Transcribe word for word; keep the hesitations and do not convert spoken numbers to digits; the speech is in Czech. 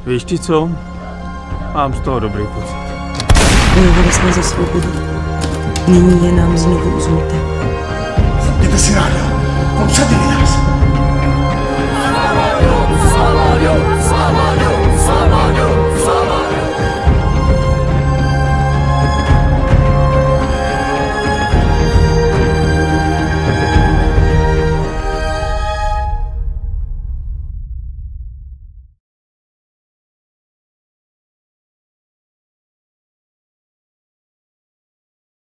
Víš ti co? Mám z toho dobrý pocit. Bojovali jsme za svobodu. Nyní je nám znovu uzmuté.